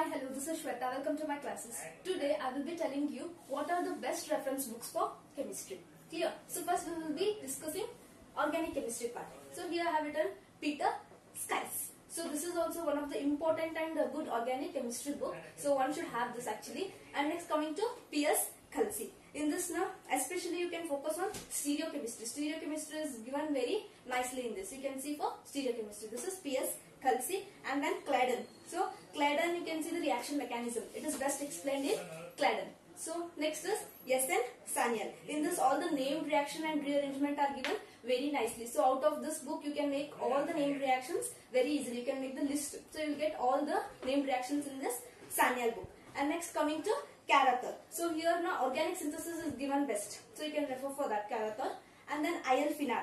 Hello, this is Shweta. Welcome to my classes. Today I will be telling you what are the best reference books for chemistry. Clear? So first we will be discussing organic chemistry part. So here I have written Peter Schiess. So this is also one of the important and good organic chemistry book. So one should have this actually. And next coming to P.S. Khalsi. In this now, especially you can focus on stereochemistry. Stereochemistry is given very nicely in this. You can see for stereochemistry. This is P.S. Khalsi and then Claydon. So Claydon, you can see the reaction mechanism. It is best explained in Claydon. So next is S.N. Sanyal. In this all the named reaction and rearrangement are given very nicely. So out of this book you can make all the named reactions very easily. You can make the list. So you will get all the named reactions in this Sanyal book. And next coming to Karathar. So here now organic synthesis is given best. So you can refer for that Karathar. And then IL Finar.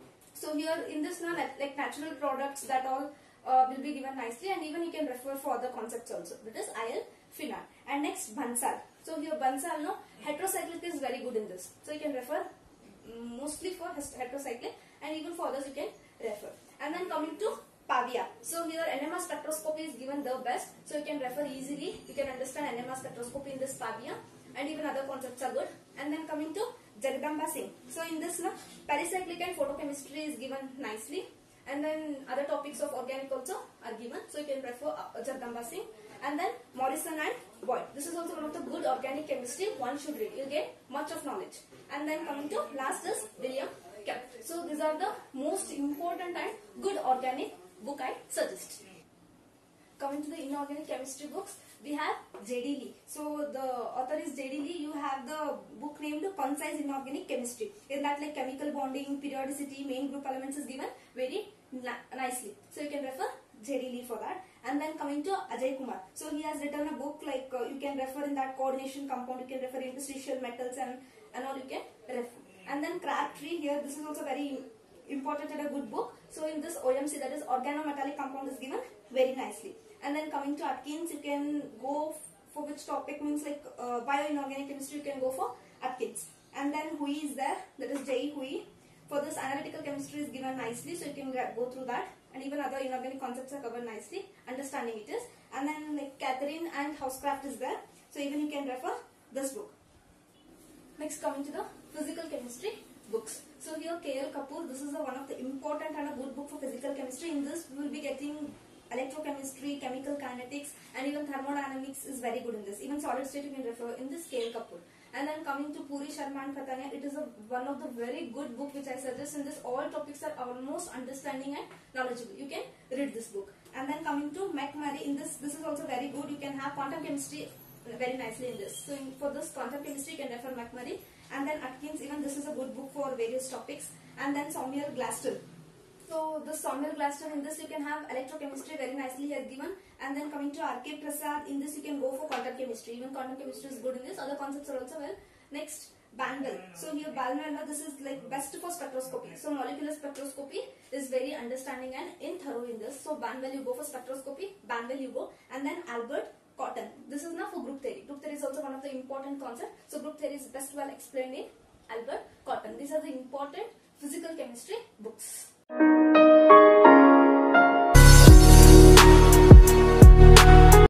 So here in this now like natural products that all will be given nicely, and even you can refer for other concepts also. That is IL Finar. And next Bansal. So here Bansal, no, heterocyclic is very good in this. So you can refer mostly for heterocyclic, and even for others you can refer. And then coming to Pavia. So here NMR spectroscopy is given the best. So you can refer easily. You can understand NMR spectroscopy in this Pavia, and even other concepts are good. And then coming to Jagdamba Singh. So in this, no, pericyclic and photochemistry is given nicely. And then other topics of organic also are given. So you can refer Jagdamba Singh. And then Morrison and Boyd. This is also one of the good organic chemistry one should read. You get much of knowledge. And then coming to last is William Kemp. So these are the most important and good organic book I suggest. Coming to the inorganic chemistry books, we have J.D. Lee. So the author is J.D. Lee. You have the book named Concise Inorganic Chemistry. In that, like chemical bonding, periodicity, main group elements is given very nicely. So you can refer J.D. Lee for that. And then coming to Ajay Kumar. So he has written a book like you can refer in that coordination compound. You can refer interstitial metals and all you can refer. And then Crabtree here. This is also very important and a good book. So in this OMC, that is organometallic compound, is given very nicely. And then coming to Atkins, you can go for which topic, means like bioinorganic chemistry, you can go for Atkins. And then Hui is there, that is J. Hui. For this analytical chemistry is given nicely, so you can go through that. And even other inorganic concepts are covered nicely, understanding it is. And then like Catherine and Housecraft is there, so even you can refer this book. Next coming to the physical chemistry books. So here K.L. Kapoor, this is one of the important and a good book for physical chemistry. In this we will be getting electrochemistry, chemical kinetics, and even thermodynamics is very good in this. Even solid state you can refer in this K.L. Kapoor. And then coming to Puri, Sharma and Khatania, it is one of the very good book which I suggest. In this all topics are almost understanding and knowledgeable. You can read this book. And then coming to McMurray, in this is also very good. You can have quantum chemistry very nicely in this. So for this quantum chemistry you can refer McMurray. And then Atkins, even this is a good book for various topics. And then Saumya Glaston. So the Saumya Glaston, in this you can have electrochemistry very nicely here given. And then coming to R.K. Prasad, in this you can go for quantum chemistry. Even quantum chemistry is good in this. Other concepts are also well. Next, Banwell. So here Banwell, this is like best for spectroscopy. So molecular spectroscopy is very understanding and thorough in this. So Banwell you go for spectroscopy. Banwell you go. And then Albert Cotton. This is now for group theory. Group theory is also one of the important concepts. So group theory is best well explained in Albert Cotton. These are the important physical chemistry books.